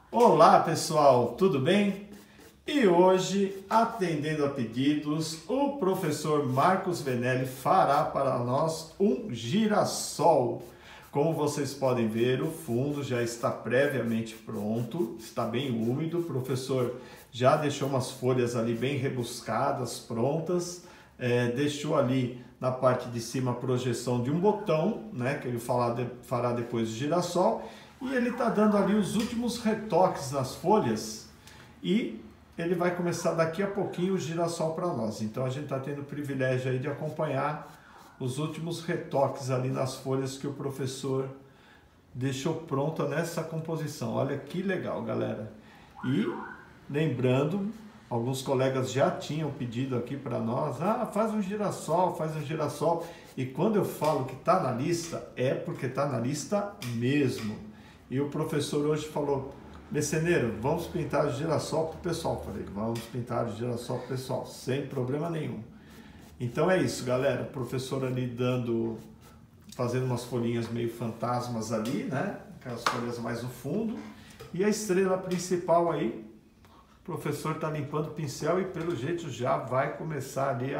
Olá pessoal, tudo bem? E hoje, atendendo a pedidos, o professor Marcos Venelli fará para nós um girassol. Como vocês podem ver, o fundo já está previamente pronto, está bem úmido. O professor já deixou umas folhas ali bem rebuscadas, prontas. Deixou ali na parte de cima a projeção de um botão, né, que ele fará depois do girassol. E ele está dando ali os últimos retoques nas folhas e ele vai começar daqui a pouquinho o girassol para nós. Então a gente está tendo o privilégio aí de acompanhar os últimos retoques ali nas folhas que o professor deixou pronta nessa composição. Olha que legal, galera. E lembrando, alguns colegas já tinham pedido aqui para nós, faz um girassol, faz um girassol. E quando eu falo que está na lista, é porque está na lista mesmo. E o professor hoje falou, Meceneiro, vamos pintar o girassol para o pessoal. Falei, vamos pintar o girassol para o pessoal, sem problema nenhum. Então é isso, galera. O professor ali fazendo umas folhinhas meio fantasmas ali, né? Aquelas folhas mais no fundo. E a estrela principal aí, o professor está limpando o pincel e pelo jeito já vai começar ali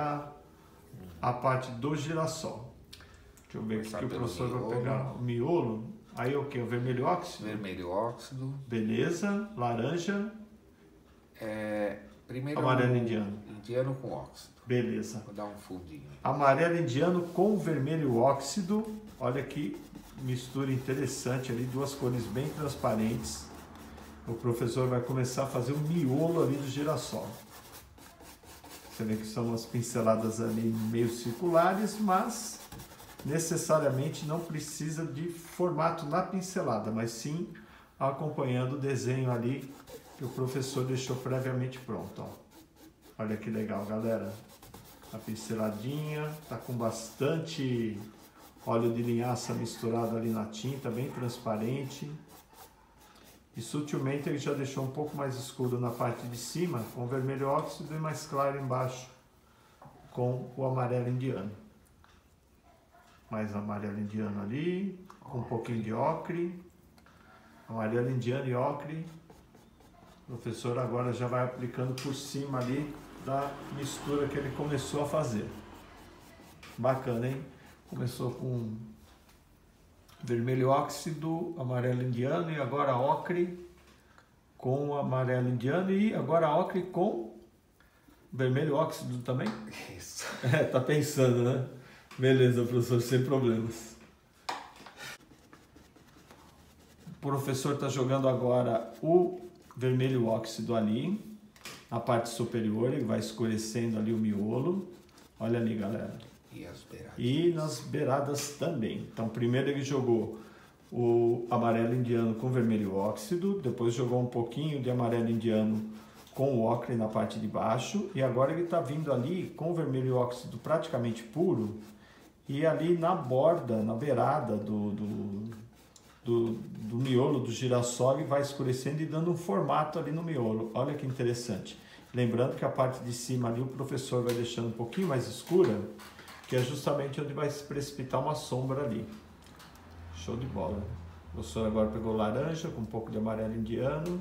a parte do girassol. Deixa eu ver aqui que o professor vai pegar o miolo. Aí o que? O vermelho óxido? Vermelho óxido. Beleza. Laranja. Primeiro amarelo indiano. Indiano com óxido. Beleza. Vou dar um fundinho. Amarelo indiano com vermelho óxido. Olha que mistura interessante ali, duas cores bem transparentes. O professor vai começar a fazer o miolo ali do girassol. Você vê que são umas pinceladas ali meio circulares, mas necessariamente não precisa de formato na pincelada, mas sim acompanhando o desenho ali que o professor deixou previamente pronto. Ó. Olha que legal, galera. A pinceladinha, tá com bastante óleo de linhaça misturado ali na tinta, bem transparente. E sutilmente ele já deixou um pouco mais escuro na parte de cima, com o vermelho óxido, e mais claro embaixo, com o amarelo indiano. Mais amarelo indiano ali, com um pouquinho de ocre. Amarelo indiano e ocre. O professor agora já vai aplicando por cima ali da mistura que ele começou a fazer. Bacana, hein? Começou com vermelho óxido, amarelo indiano e agora ocre com amarelo indiano e agora ocre com vermelho óxido também? Isso. Tá pensando, né? Beleza, professor, sem problemas. O professor está jogando agora o vermelho óxido ali, na parte superior, ele vai escurecendo ali o miolo. Olha ali, galera. E as beiradas. E nas beiradas também. Então, primeiro ele jogou o amarelo indiano com vermelho óxido, depois jogou um pouquinho de amarelo indiano com o ocre na parte de baixo, e agora ele está vindo ali com o vermelho óxido praticamente puro, e ali na borda, na beirada do miolo do girassol, ele vai escurecendo e dando um formato ali no miolo. Olha que interessante. Lembrando que a parte de cima ali o professor vai deixando um pouquinho mais escura, que é justamente onde vai se precipitar uma sombra ali. Show de bola. O professor agora pegou laranja com um pouco de amarelo indiano.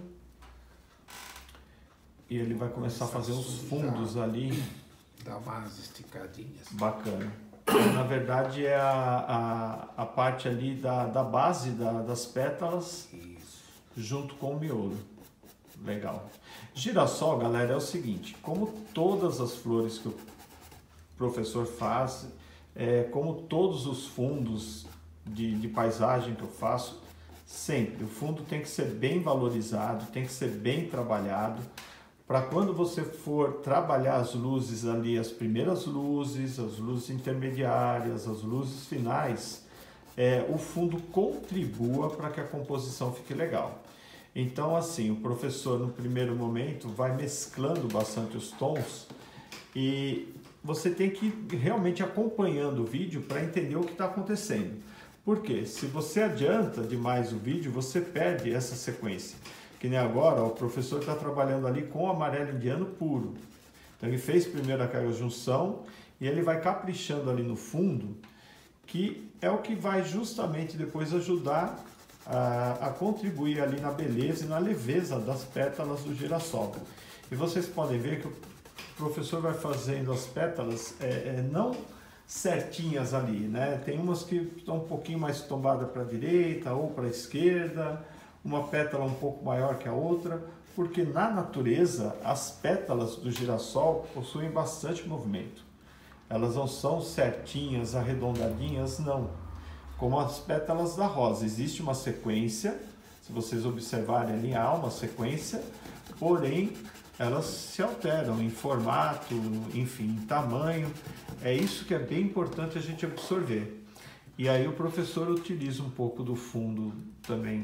E ele vai começar a fazer uns fundos ali. Dá umas esticadinhas. Bacana. Na verdade é a parte ali da base das pétalas. Isso. Junto com o miolo. Legal. Girassol, galera, é o seguinte. Como todas as flores que o professor faz, como todos os fundos de paisagem que eu faço, sempre o fundo tem que ser bem valorizado, tem que ser bem trabalhado, para quando você for trabalhar as luzes ali, as primeiras luzes, as luzes intermediárias, as luzes finais, o fundo contribua para que a composição fique legal. Então, assim, o professor no primeiro momento vai mesclando bastante os tons e você tem que ir realmente acompanhando o vídeo para entender o que está acontecendo. Porque se você adianta demais o vídeo, você perde essa sequência. Que nem agora, ó, o professor está trabalhando ali com o amarelo indiano puro. Então ele fez primeiro aquela junção e ele vai caprichando ali no fundo, que é o que vai justamente depois ajudar a contribuir ali na beleza e na leveza das pétalas do girassol. E vocês podem ver que o professor vai fazendo as pétalas não certinhas ali, né? Tem umas que estão um pouquinho mais tombadas para a direita ou para a esquerda, uma pétala um pouco maior que a outra, porque na natureza as pétalas do girassol possuem bastante movimento. Elas não são certinhas, arredondadinhas, não. Como as pétalas da rosa, existe uma sequência, se vocês observarem ali há uma sequência, porém elas se alteram em formato, enfim, em tamanho. É isso que é bem importante a gente absorver. E aí o professor utiliza um pouco do fundo também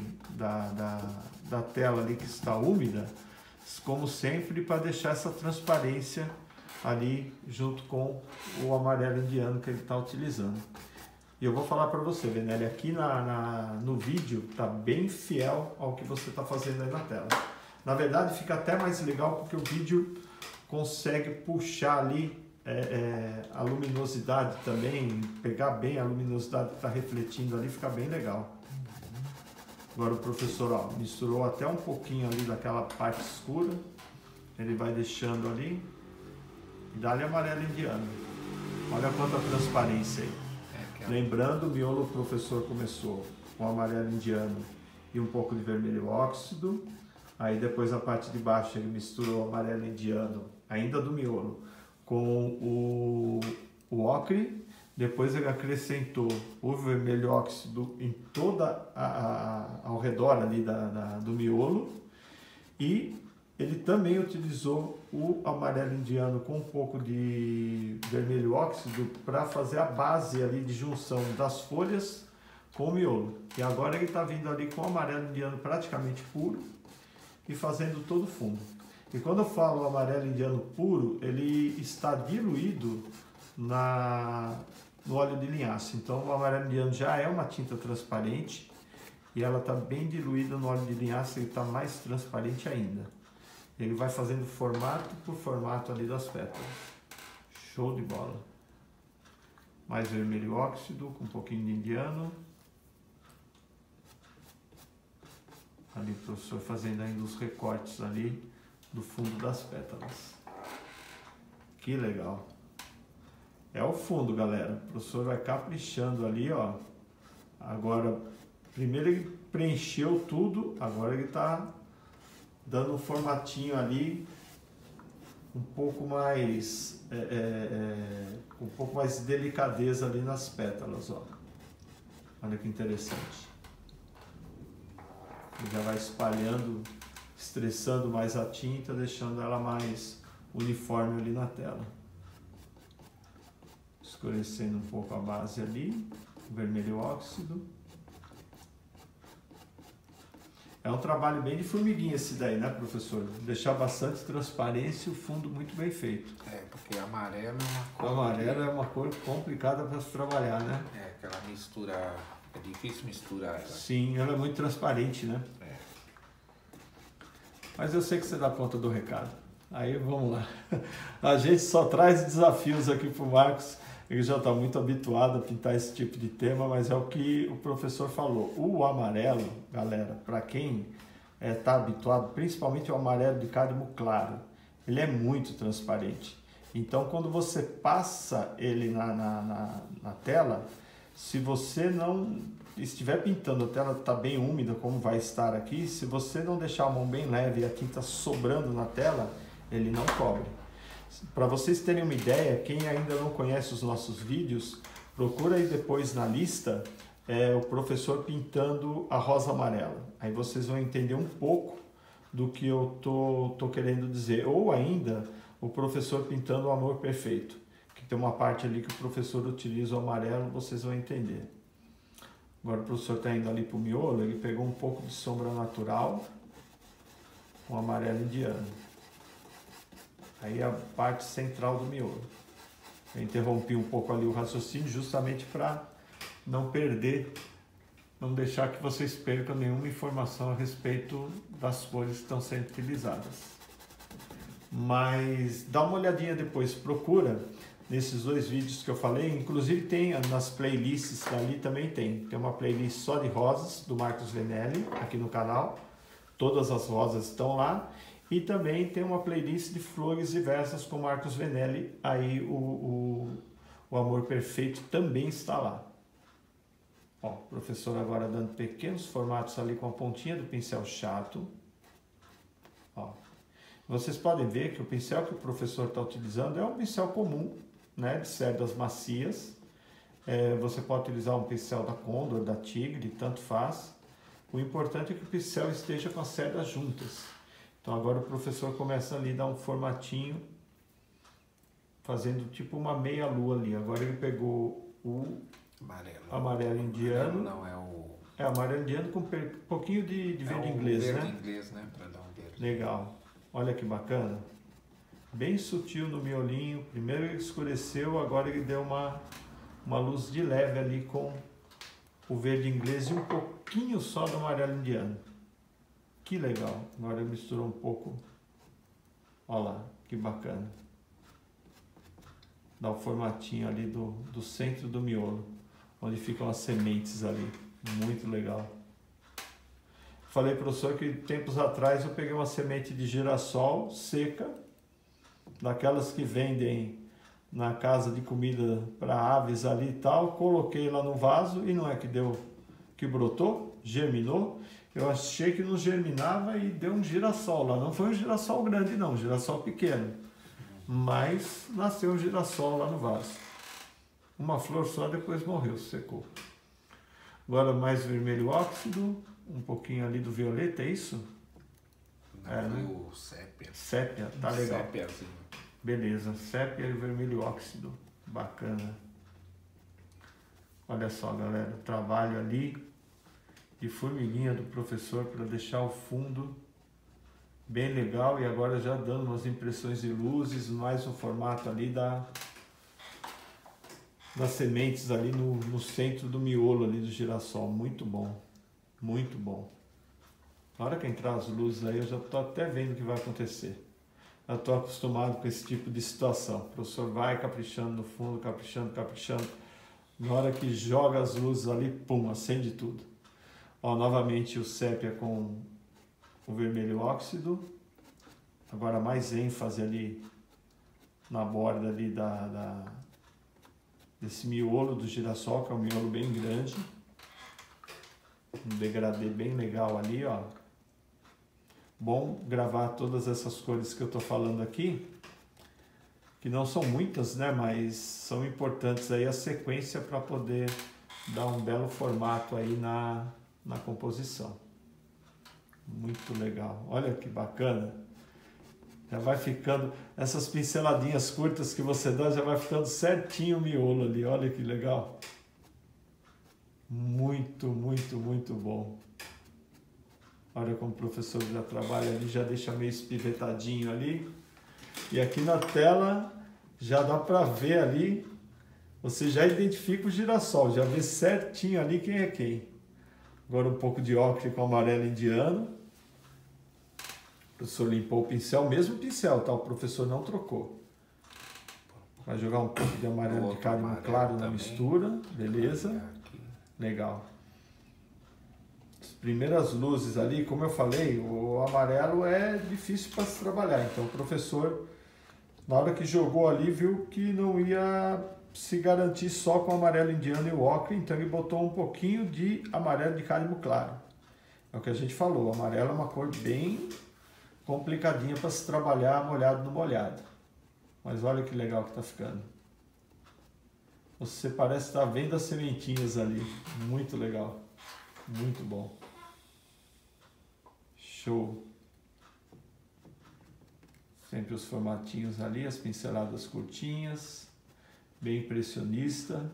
da tela ali que está úmida, como sempre, para deixar essa transparência ali junto com o amarelo indiano que ele está utilizando. E eu vou falar para você, Venelli, aqui no vídeo está bem fiel ao que você está fazendo aí na tela. Na verdade fica até mais legal porque o vídeo consegue puxar ali a luminosidade também, pegar bem a luminosidade que está refletindo ali, fica bem legal. Agora o professor misturou até um pouquinho ali daquela parte escura, ele vai deixando ali e dá-lhe amarelo indiano. Olha quanta transparência aí. Lembrando, o miolo o professor começou com amarelo indiano e um pouco de vermelho óxido, aí depois a parte de baixo ele misturou o amarelo indiano, ainda do miolo, com o ocre, depois ele acrescentou o vermelho óxido em toda ao redor ali do miolo, e ele também utilizou o amarelo indiano com um pouco de vermelho óxido para fazer a base ali de junção das folhas com o miolo. E agora ele está vindo ali com o amarelo indiano praticamente puro e fazendo todo o fundo. E quando eu falo amarelo indiano puro, ele está diluído no óleo de linhaça. Então o amarelo indiano já é uma tinta transparente e ela está bem diluída no óleo de linhaça, ele está mais transparente ainda. Ele vai fazendo formato por formato ali das pétalas. Show de bola. Mais vermelho óxido com um pouquinho de indiano. Ali o professor fazendo ainda os recortes ali do fundo das pétalas. Que legal. É o fundo, galera. O professor vai caprichando ali, ó. Agora, primeiro ele preencheu tudo, agora ele está dando um formatinho ali um pouco mais com um pouco mais de delicadeza ali nas pétalas, ó. Olha que interessante. Ele já vai espalhando, estressando mais a tinta, deixando ela mais uniforme ali na tela. Escurecendo um pouco a base ali, vermelho óxido. É um trabalho bem de formiguinha esse daí, né, professor? Deixar bastante transparência e o fundo muito bem feito. Porque amarelo é uma cor... O amarelo é uma cor complicada para se trabalhar, né? Aquela mistura... É difícil misturar ela. Sim, ela é muito transparente, né? Mas eu sei que você dá conta do recado. Aí vamos lá. A gente só traz desafios aqui para o Marcos. Ele já está muito habituado a pintar esse tipo de tema, mas é o que o professor falou. O amarelo, galera, para quem está habituado, principalmente o amarelo de cádmio claro, ele é muito transparente. Então, quando você passa ele na tela, se você não estiver pintando, a tela está bem úmida, como vai estar aqui, se você não deixar a mão bem leve e a tinta sobrando na tela, ele não cobre. Para vocês terem uma ideia, quem ainda não conhece os nossos vídeos, procura aí depois na lista o professor pintando a rosa amarela. Aí vocês vão entender um pouco do que eu tô querendo dizer. Ou ainda, o professor pintando o amor perfeito, que tem uma parte ali que o professor utiliza o amarelo, vocês vão entender. Agora o professor está indo ali para o miolo, ele pegou um pouco de sombra natural com amarelo indiano. Aí a parte central do miolo. Eu interrompi um pouco ali o raciocínio justamente para não perder, não deixar que vocês percam nenhuma informação a respeito das cores que estão sendo utilizadas. Mas dá uma olhadinha depois, procura nesses dois vídeos que eu falei. Inclusive tem nas playlists ali também tem uma playlist só de rosas do Marcos Venelli aqui no canal. Todas as rosas estão lá. E também tem uma playlist de flores diversas com Marcos Venelli. Aí o Amor Perfeito também está lá. Ó, o professor agora dando pequenos formatos ali com a pontinha do pincel chato. Ó. Vocês podem ver que o pincel que o professor está utilizando é um pincel comum, né, de cerdas macias. Você pode utilizar um pincel da Condor, da Tigre, tanto faz. O importante é que o pincel esteja com as cerdas juntas. Então agora o professor começa ali a dar um formatinho, fazendo tipo uma meia lua ali. Agora ele pegou o amarelo indiano. Não, é o... É, amarelo indiano com um pouquinho de verde inglês, verde né? inglês, né? Para dar um verde. Legal. Olha que bacana. Bem sutil no miolinho. Primeiro ele escureceu, agora ele deu uma luz de leve ali com o verde inglês e um pouquinho só do amarelo indiano. Que legal. Agora ele misturou um pouco. Olha lá, que bacana. Dá o formatinho ali do centro do miolo, onde ficam as sementes ali. Muito legal. Falei, professor, que tempos atrás eu peguei uma semente de girassol seca, daquelas que vendem na casa de comida para aves ali e tal, coloquei lá no vaso e não é que deu, que brotou, germinou. Eu achei que não germinava e deu um girassol lá. Não foi um girassol grande não, um girassol pequeno, mas nasceu um girassol lá no vaso. Uma flor só, depois morreu, secou. Agora mais vermelho óxido, um pouquinho ali do violeta, é isso? Não, né? O sépia. Sépia, tá legal. Sépiazinho. Beleza, sépia e vermelho óxido, bacana. Olha só, galera, o trabalho ali de formiguinha do professor para deixar o fundo bem legal. E agora já dando umas impressões de luzes, mais um formato ali das sementes ali no centro do miolo ali do girassol. Muito bom, muito bom. Na hora que entrar as luzes aí, eu já estou até vendo o que vai acontecer. Eu estou acostumado com esse tipo de situação. O professor vai caprichando no fundo, caprichando, caprichando. Na hora que joga as luzes ali, pum, acende tudo. Ó, novamente o sépia com o vermelho óxido. Agora mais ênfase ali na borda ali desse miolo do girassol, que é um miolo bem grande. Um degradê bem legal ali, ó. Bom gravar todas essas cores que eu estou falando aqui, que não são muitas, né, mas são importantes aí a sequência para poder dar um belo formato aí na composição. Muito legal. Olha que bacana. Já vai ficando, essas pinceladinhas curtas que você dá, já vai ficando certinho o miolo ali. Olha que legal. Muito, muito, muito bom. Olha como o professor já trabalha ali, já deixa meio espivetadinho ali. E aqui na tela já dá para ver ali, você já identifica o girassol, já vê certinho ali quem é quem. Agora um pouco de ocre com amarelo indiano. O professor limpou o pincel, mesmo pincel, tá? O professor não trocou. Vai jogar um pouco de amarelo de cádmio claro na mistura, beleza? Legal. As primeiras luzes ali, como eu falei, o amarelo é difícil para se trabalhar. Então o professor, na hora que jogou ali, viu que não ia se garantir só com o amarelo indiano e o ocre, então ele botou um pouquinho de amarelo de cádmio claro. É o que a gente falou, o amarelo é uma cor bem complicadinha para se trabalhar molhado no molhado. Mas olha que legal que está ficando. Você parece estar vendo as sementinhas ali. Muito legal. Muito bom. Show. Sempre os formatinhos ali, as pinceladas curtinhas. Bem impressionista.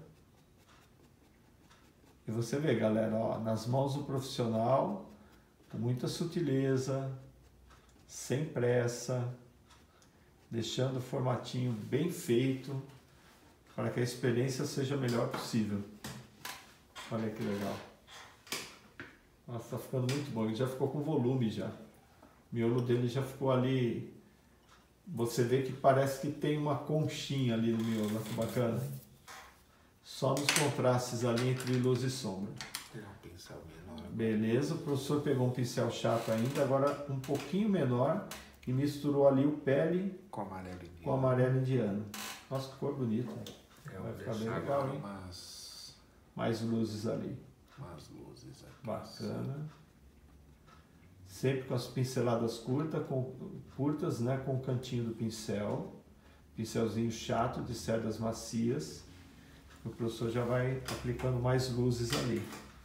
E você vê, galera, ó, nas mãos do profissional, com muita sutileza, sem pressa, deixando o formatinho bem feito para que a experiência seja a melhor possível. Olha que legal. Nossa, está ficando muito bom. Ele já ficou com volume já. O miolo dele já ficou ali você vê que parece que tem uma conchinha ali no miolo, olha que bacana. Só nos contrastes ali entre luz e sombra. Vou pegar um pincel menor. Beleza, o professor pegou um pincel chato ainda, agora um pouquinho menor e misturou ali o pele Com amarelo indiano. com amarelo indiano. Nossa, que cor bonita. Eu Vai vou ficar bem deixar legal, agora hein? umas Mais luzes ali. luzes aqui. Bacana. Sempre com as pinceladas curtas, né, com o cantinho do pincel. Pincelzinho chato de cerdas macias. O professor já vai aplicando mais luzes ali.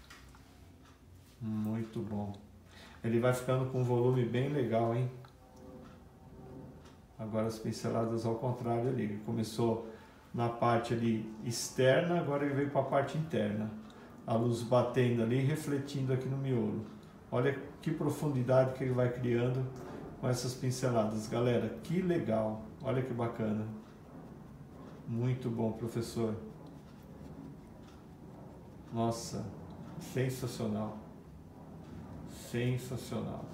Muito bom. Ele vai ficando com um volume bem legal, hein? Agora as pinceladas ao contrário ali. Ele começou na parte ali externa, agora ele veio para a parte interna. A luz batendo ali e refletindo aqui no miolo. Olha que profundidade que ele vai criando com essas pinceladas. Galera, que legal. Olha que bacana. Muito bom, professor. Nossa, sensacional. Sensacional.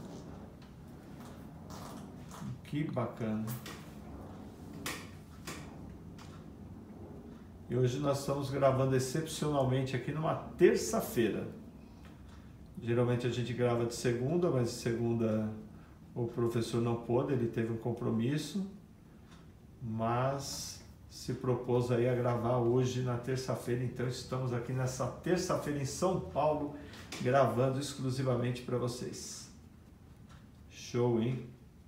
Que bacana. E hoje nós estamos gravando excepcionalmente aqui numa terça-feira. Geralmente a gente grava de segunda, mas de segunda o professor não pôde, ele teve um compromisso, mas se propôs aí a gravar hoje na terça-feira, então estamos aqui nessa terça-feira em São Paulo, gravando exclusivamente para vocês. Show, hein?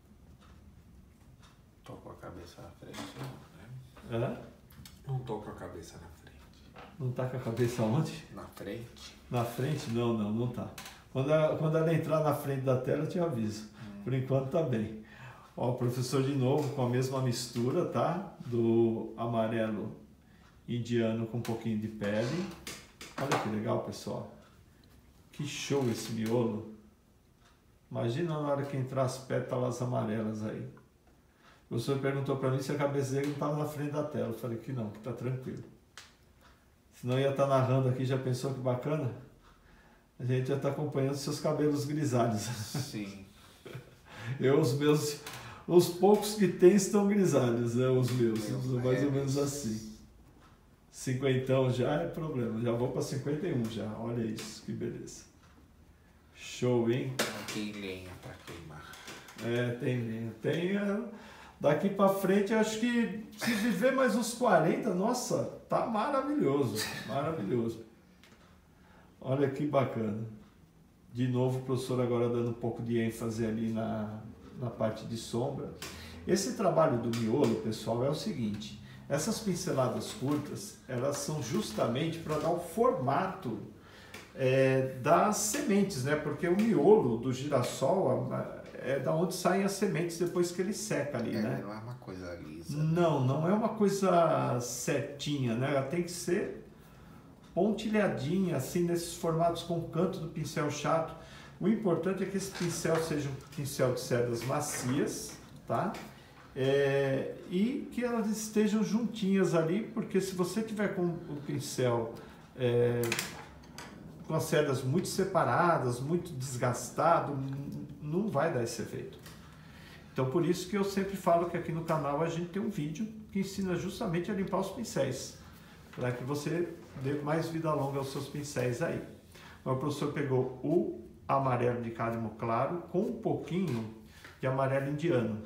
Tô com a cabeça na frente, né? Hã? Não tô com a cabeça na frente. Não tá com a cabeça onde? Na frente? Na frente? Não tá. Quando ela entrar na frente da tela, eu te aviso. Por enquanto tá bem. Ó, o professor de novo com a mesma mistura, tá? Do amarelo indiano com um pouquinho de pele. Olha que legal, pessoal. Que show esse miolo. Imagina na hora que entrar as pétalas amarelas aí. O professor perguntou para mim se a cabeça dele não estava na frente da tela. Eu falei que não, que tá tranquilo. Senão ia estar narrando aqui, já pensou que bacana? A gente já está acompanhando seus cabelos grisalhos. Sim. Os poucos que tem estão grisalhos, né? Os meus, mais ou menos é. assim. 50 já é problema, já vou para 51 já, olha isso, que beleza. Show, hein? Não tem lenha para queimar. Tem lenha. Daqui para frente, acho que se viver mais uns 40, nossa, tá maravilhoso, maravilhoso. Olha que bacana. De novo o professor agora dando um pouco de ênfase ali na parte de sombra. Esse trabalho do miolo, pessoal, é o seguinte. Essas pinceladas curtas, elas são justamente para dar o formato das sementes, né? Porque o miolo do girassol é da onde saem as sementes depois que ele seca ali, né? Não é uma coisa lisa. Não é uma coisa certinha, né? Ela tem que ser pontilhadinha, assim, nesses formatos com o canto do pincel chato. O importante é que esse pincel seja um pincel de cerdas macias, tá? E que elas estejam juntinhas ali, porque se você tiver com o pincel com as cerdas muito separadas, muito desgastado, não vai dar esse efeito. Então por isso que eu sempre falo que aqui no canal a gente tem um vídeo que ensina justamente a limpar os pincéis, para que você dê mais vida longa aos seus pincéis aí. Então, o professor pegou o amarelo de cádmio claro com um pouquinho de amarelo indiano.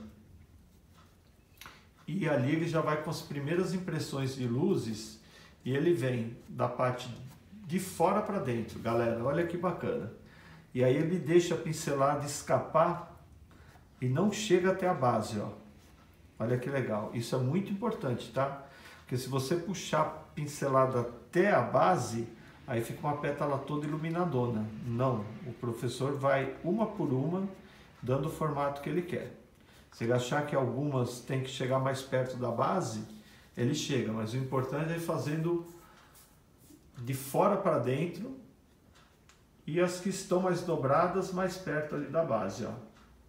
E ali ele já vai com as primeiras impressões de luzes e ele vem da parte de fora para dentro, galera, olha que bacana. E aí ele deixa a pincelada escapar e não chega até a base, ó. Olha que legal, isso é muito importante, tá? Porque se você puxar a pincelada até a base, aí fica uma pétala toda iluminadona. Não, o professor vai uma por uma, dando o formato que ele quer. Se ele achar que algumas tem que chegar mais perto da base, ele chega, mas o importante é ir fazendo de fora para dentro e as que estão mais dobradas mais perto ali da base, ó.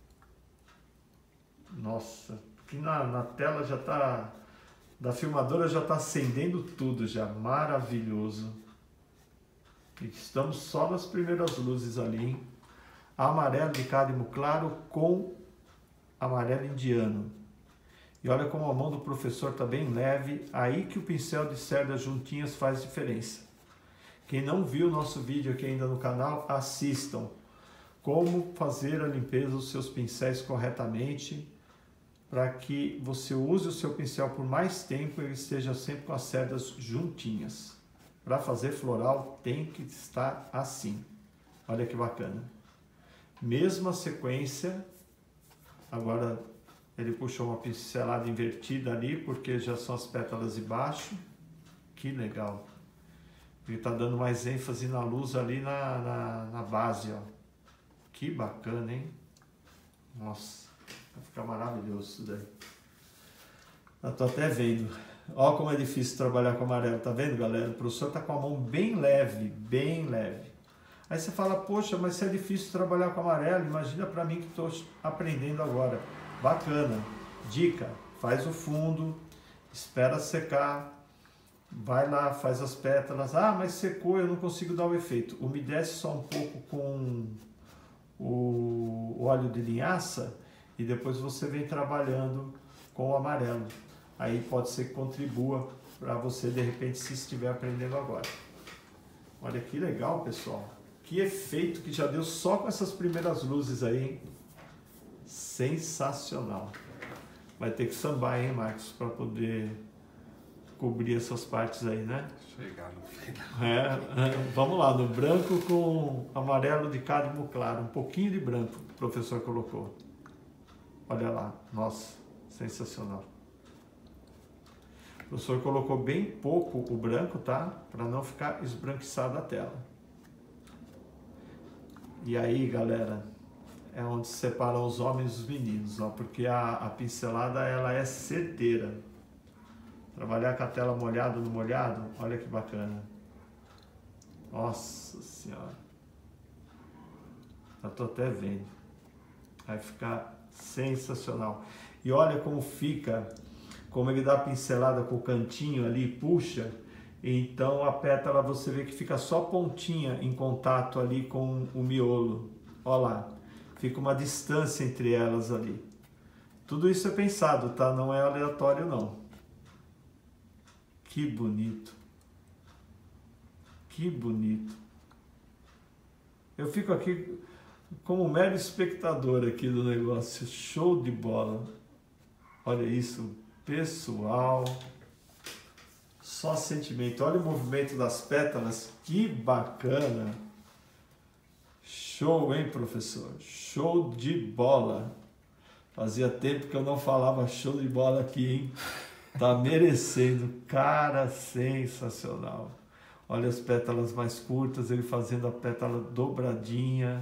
Nossa, aqui na tela já tá, da filmadora já está acendendo tudo já, maravilhoso. E estamos só nas primeiras luzes ali, hein? Amarelo de cádmio claro com amarelo indiano. E olha como a mão do professor está bem leve, aí que o pincel de cerdas juntinhas faz diferença. Quem não viu o nosso vídeo aqui ainda no canal, assistam. Como fazer a limpeza dos seus pincéis corretamente, para que você use o seu pincel por mais tempo e ele esteja sempre com as cerdas juntinhas. Para fazer floral tem que estar assim. Olha que bacana. Mesma sequência, agora ele puxou uma pincelada invertida ali, porque já são as pétalas de baixo. Que legal. Ele está dando mais ênfase na luz ali na base, ó. Que bacana, hein? Nossa, vai ficar maravilhoso isso daí. Eu tô até vendo. Olha como é difícil trabalhar com amarelo, tá vendo, galera? O professor tá com a mão bem leve, bem leve. Aí você fala, poxa, mas se é difícil trabalhar com amarelo, imagina para mim que estou aprendendo agora. Bacana. Dica, faz o fundo, espera secar, vai lá, faz as pétalas. Ah, mas secou, eu não consigo dar o efeito. Umedece só um pouco com o óleo de linhaça e depois você vem trabalhando com o amarelo. Aí pode ser que contribua para você, de repente, se estiver aprendendo agora. Olha que legal, pessoal. Que efeito que já deu só com essas primeiras luzes aí, hein? Sensacional. Vai ter que sambar, hein, Marcos, para poder cobrir essas partes aí, né? Chegar no final. Vamos lá, no branco com amarelo de cádmio claro, um pouquinho de branco o professor colocou. Olha lá, nossa, sensacional. O professor colocou bem pouco o branco, tá? Para não ficar esbranquiçada a tela. E aí, galera, é onde separam os homens dos meninos, ó, porque a pincelada ela é certeira. Trabalhar com a tela molhada no molhado, olha que bacana. Nossa Senhora. Eu tô até vendo. Vai ficar sensacional. E olha como fica, como ele dá a pincelada com o cantinho ali, puxa. Então a pétala você vê que fica só pontinha em contato ali com o miolo. Olha lá, fica uma distância entre elas ali. Tudo isso é pensado, tá? Não é aleatório não. Que bonito. Que bonito. Eu fico aqui como mero espectador aqui do negócio. Show de bola. Olha isso, pessoal. Só sentimento. Olha o movimento das pétalas. Que bacana. Show, hein, professor? Show de bola. Fazia tempo que eu não falava show de bola aqui, hein? Tá merecendo. Cara, sensacional. Olha as pétalas mais curtas, ele fazendo a pétala dobradinha.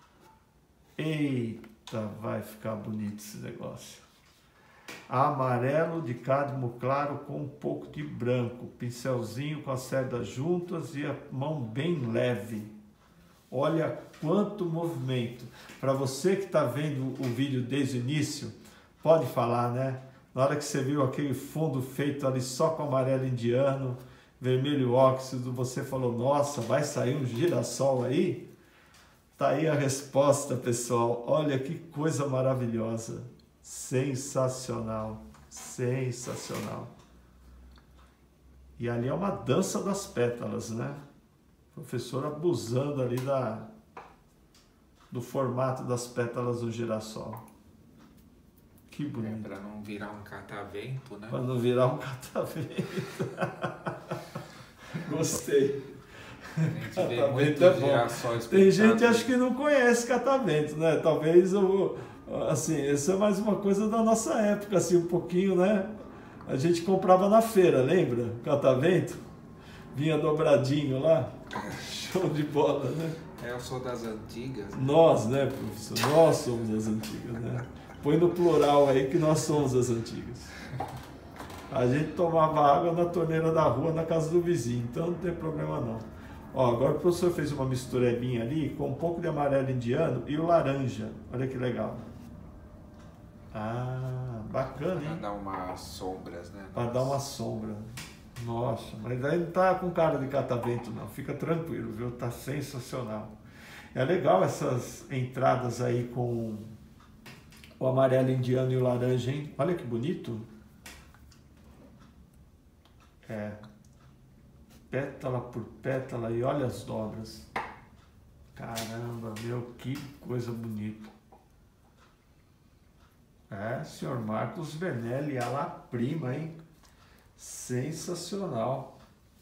Eita, vai ficar bonito esse negócio. Amarelo de cádmio claro com um pouco de branco, pincelzinho com as cerdas juntas e a mão bem leve. Olha quanto movimento. Para você que está vendo o vídeo desde o início, pode falar, né? Na hora que você viu aquele fundo feito ali só com amarelo indiano, vermelho óxido, você falou, nossa, vai sair um girassol aí? Tá aí a resposta, pessoal. Olha que coisa maravilhosa. Sensacional, sensacional. E ali é uma dança das pétalas, né? O professor abusando ali do formato das pétalas do girassol. Que bonito. Para não virar um catavento, né? Para não virar um catavento. Gostei. Catavento é bom. Tem gente acho que não conhece catavento, né? Talvez assim, isso é mais uma coisa da nossa época, assim, um pouquinho, né? A gente comprava na feira, lembra? Catavento. Vinha dobradinho lá. Show de bola, né? Eu sou das antigas. Nós, né, professor? Nós somos das antigas, né? Põe no plural aí que nós somos das antigas. A gente tomava água na torneira da rua, na casa do vizinho, então não tem problema não. Ó, agora o professor fez uma misturebinha ali com um pouco de amarelo indiano e o laranja. Olha que legal. Ah, bacana, hein? Para dar umas sombras, né? Para dar uma sombra. Nossa, mas aí não tá com cara de catavento não, fica tranquilo, viu? Tá sensacional. É legal essas entradas aí com O amarelo indiano e o laranja, hein? Olha que bonito. Pétala por pétala e olha as dobras. Caramba, meu, que coisa bonita. Senhor Marcos Venelli, a la prima, hein? Sensacional.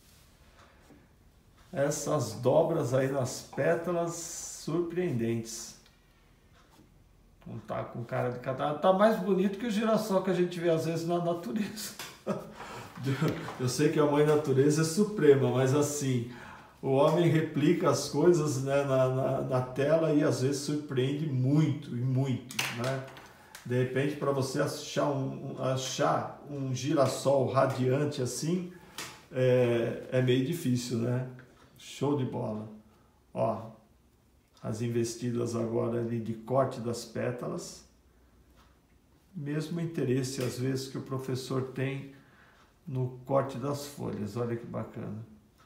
Essas dobras aí nas pétalas surpreendentes. Não tá com cara de catarro. Tá mais bonito que o girassol que a gente vê às vezes na natureza. Eu sei que a mãe natureza é suprema, mas assim, o homem replica as coisas, né, na tela e às vezes surpreende muito e muito, né? De repente, para você achar um girassol radiante assim, é meio difícil, né? Show de bola. Ó, as investidas agora ali de corte das pétalas. Mesmo interesse, às vezes, que o professor tem no corte das folhas. Olha que bacana.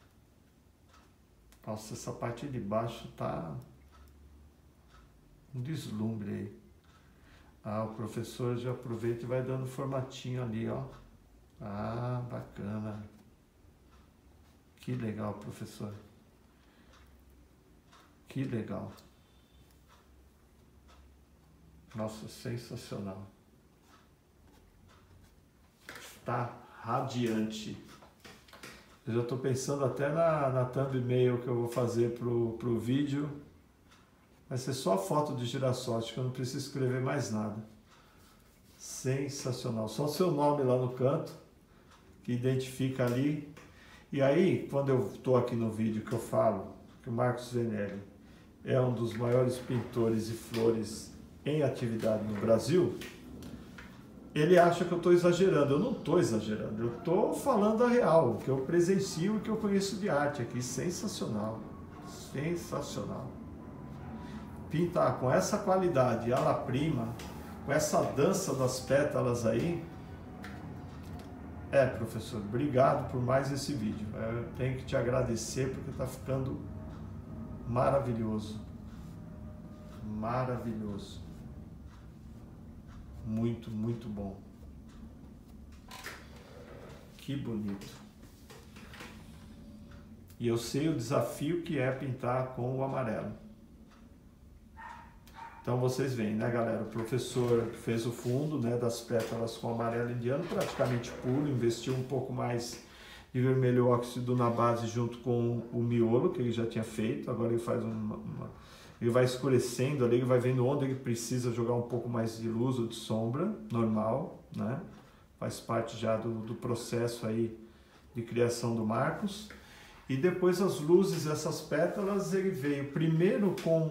Nossa, essa parte de baixo tá um deslumbre aí. O professor já aproveita e vai dando formatinho ali, ó. Bacana. Que legal, professor. Que legal. Nossa, sensacional. Tá radiante. Eu já estou pensando até na thumbnail que eu vou fazer pro vídeo. Vai ser só a foto de girassol, acho que eu não preciso escrever mais nada. Sensacional. Só o seu nome lá no canto, que identifica ali. E aí, quando eu estou aqui no vídeo que eu falo que o Marcos Venelli é um dos maiores pintores de flores em atividade no Brasil, ele acha que eu estou exagerando. Eu não estou exagerando, eu estou falando a real, o que eu presencio e que eu conheço de arte aqui. Sensacional. Sensacional. Pintar com essa qualidade, ala prima, com essa dança das pétalas aí. Professor, obrigado por mais esse vídeo. Eu tenho que te agradecer porque está ficando maravilhoso. Maravilhoso. Muito, muito bom. Que bonito. E eu sei o desafio que é pintar com o amarelo. Então vocês veem, né, galera? O professor fez o fundo, né, das pétalas com amarelo indiano, praticamente puro, investiu um pouco mais de vermelho óxido na base junto com o miolo que ele já tinha feito. Agora ele faz ele vai escurecendo ali, ele vai vendo onde ele precisa jogar um pouco mais de luz ou de sombra, normal, né? Faz parte já do processo aí de criação do Marcos. E depois as luzes, essas pétalas, ele veio primeiro com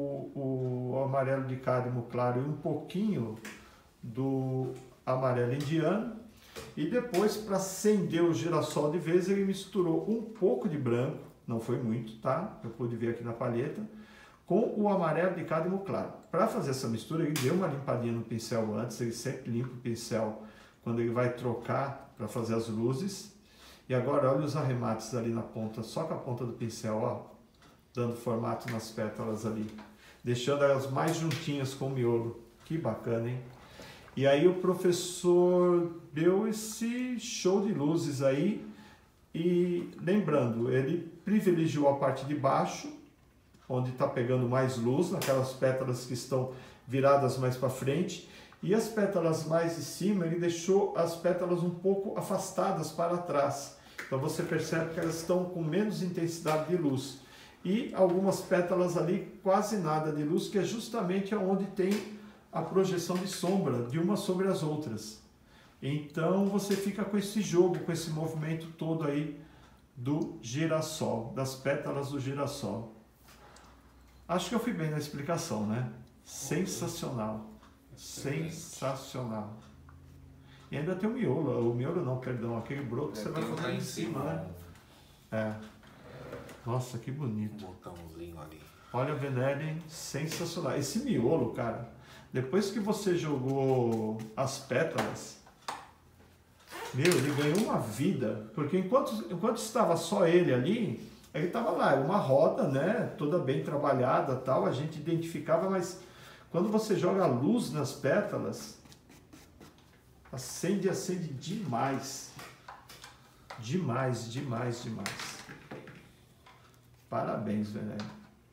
o amarelo de cádmio claro e um pouquinho do amarelo indiano. E depois, para acender o girassol de vez, ele misturou um pouco de branco, não foi muito, tá? Eu pude ver aqui na palheta, com o amarelo de cádmio claro. Para fazer essa mistura, ele deu uma limpadinha no pincel antes, ele sempre limpa o pincel quando ele vai trocar para fazer as luzes. E agora olha os arremates ali na ponta, só com a ponta do pincel, ó, dando formato nas pétalas ali, deixando elas mais juntinhas com o miolo. Que bacana, hein? E aí o professor deu esse show de luzes aí e lembrando, ele privilegiou a parte de baixo, onde está pegando mais luz, naquelas pétalas que estão viradas mais para frente, e as pétalas mais de cima, ele deixou as pétalas um pouco afastadas para trás. Então você percebe que elas estão com menos intensidade de luz. E algumas pétalas ali, quase nada de luz, que é justamente onde tem a projeção de sombra de umas sobre as outras. Então você fica com esse jogo, com esse movimento todo aí do girassol, das pétalas do girassol. Acho que eu fui bem na explicação, né? Sensacional. Sensacional. E ainda tem o miolo não, perdão, aquele broto que você vai colocar em cima, né? É. Nossa, que bonito. Um botãozinho ali. Olha, Venelli, sensacional. Esse miolo, cara, depois que você jogou as pétalas, meu, ele ganhou uma vida, porque enquanto estava só ele ali, ele estava lá, uma roda, né, toda bem trabalhada, tal, a gente identificava, mas Quando você joga luz nas pétalas, acende demais. Demais. Parabéns, Venélio.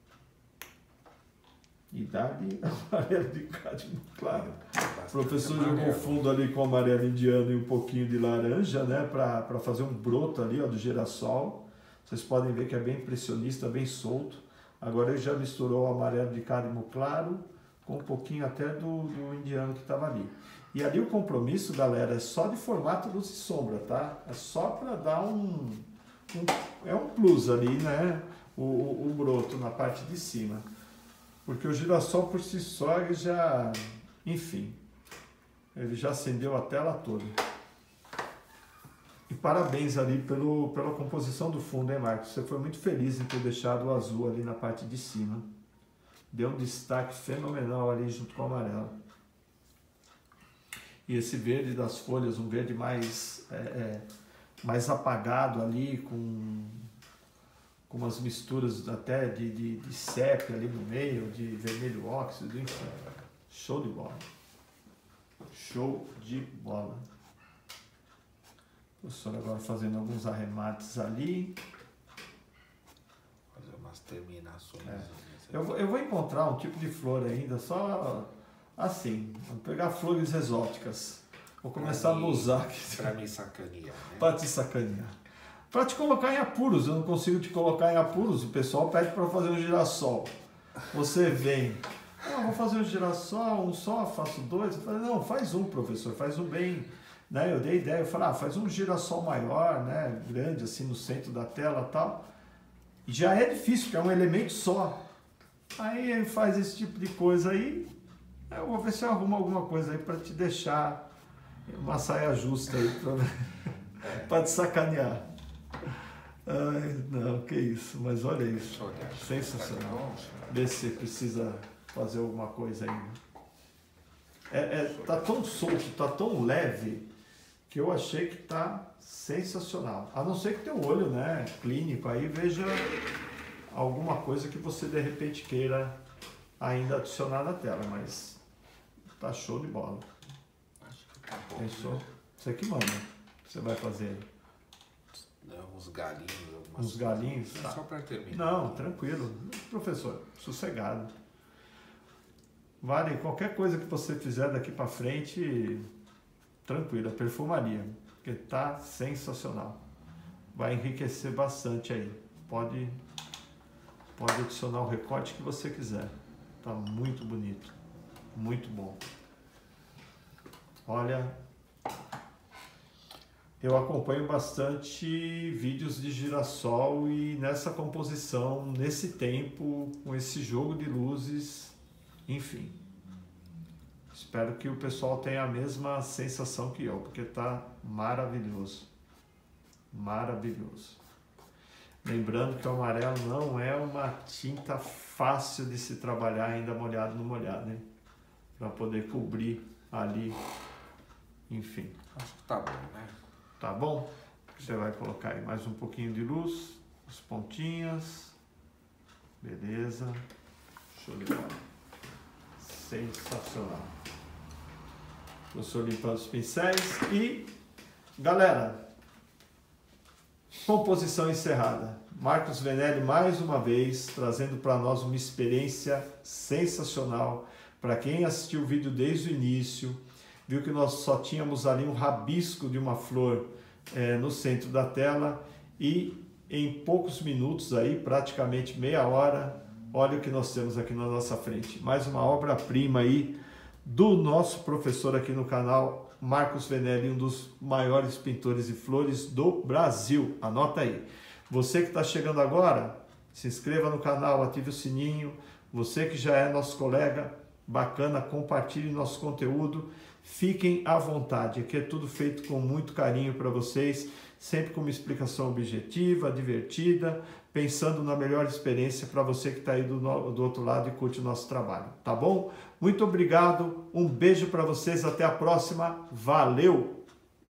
E dá-lhe amarelo de cádmio claro. Professor, jogou fundo ali com amarelo indiano e um pouquinho de laranja, né? Para fazer um broto ali, ó, do girassol. Vocês podem ver que é bem impressionista, bem solto. Agora ele já misturou o amarelo de cádmio claro com um pouquinho até do indiano que estava ali. E ali o compromisso, galera, é só de formato luz e sombra, tá? É só para dar é um plus ali, né? O broto na parte de cima. Porque o girassol por si só, ele já, enfim, ele já acendeu a tela toda. E parabéns ali pela composição do fundo, hein, Marcos? Você foi muito feliz em ter deixado o azul ali na parte de cima. Deu um destaque fenomenal ali junto com o amarelo. E esse verde das folhas, um verde mais apagado ali, com umas misturas até de sépia ali no meio, de vermelho óxido, enfim. Show de bola. Show de bola. O professor agora fazendo alguns arremates ali. Fazer umas terminações. Eu vou encontrar um tipo de flor ainda, só assim. Vou pegar flores exóticas. Vou começar a usar aqui. Pra me sacanear, né? Pra te sacanear. Para te colocar em apuros, eu não consigo te colocar em apuros. O pessoal pede para fazer um girassol. Você vem, vou fazer um girassol, um só, faço dois. Eu falei, não, faz um, professor, faz um bem. Né? Eu dei ideia, eu falei, faz um girassol maior, né? Grande, assim, no centro da tela e tal. E já é difícil, porque é um elemento só. Aí ele faz esse tipo de coisa aí. Eu vou ver se eu arrumo alguma coisa aí para te deixar uma saia justa aí, para te sacanear. Ai, não, que isso, mas olha isso, sensacional. Vê se precisa fazer alguma coisa ainda. Tá tão solto, tá tão leve, que eu achei que tá sensacional. A não ser que teu olho, né, clínico aí, veja alguma coisa que você de repente queira ainda adicionar na tela, mas tá show de bola. Acho que tá bom. Pensou? Né? Você que manda, você vai fazer uns galinhos, algumas uns galinhos. Tá. Só para terminar. Não, tranquilo. Professor, sossegado. Vale, qualquer coisa que você fizer daqui para frente, tranquilo, perfumaria, porque tá sensacional. Vai enriquecer bastante aí. Pode adicionar o recorte que você quiser. Tá muito bonito. Muito bom. Olha, eu acompanho bastante vídeos de girassol e nessa composição, nesse tempo, com esse jogo de luzes, enfim. Espero que o pessoal tenha a mesma sensação que eu, porque tá maravilhoso. Maravilhoso. Lembrando que o amarelo não é uma tinta fácil de se trabalhar ainda molhado no molhado, hein? Para poder cobrir ali, enfim. Acho que tá bom, né? Tá bom? Você vai colocar aí mais um pouquinho de luz, as pontinhas. Beleza. Show de bola. Sensacional. Eu estou limpando os pincéis e, galera, composição encerrada. Marcos Venélio mais uma vez trazendo para nós uma experiência sensacional. Para quem assistiu o vídeo desde o início, viu que nós só tínhamos ali um rabisco de uma flor no centro da tela e em poucos minutos aí, praticamente meia hora, olha o que nós temos aqui na nossa frente. Mais uma obra-prima aí do nosso professor aqui no canal, Marcos Venélio, um dos maiores pintores de flores do Brasil. Anota aí. Você que está chegando agora, se inscreva no canal, ative o sininho. Você que já é nosso colega, bacana, compartilhe nosso conteúdo. Fiquem à vontade, aqui é tudo feito com muito carinho para vocês, sempre com uma explicação objetiva, divertida, pensando na melhor experiência para você que está aí do outro lado e curte o nosso trabalho, tá bom? Muito obrigado, um beijo para vocês, até a próxima, valeu!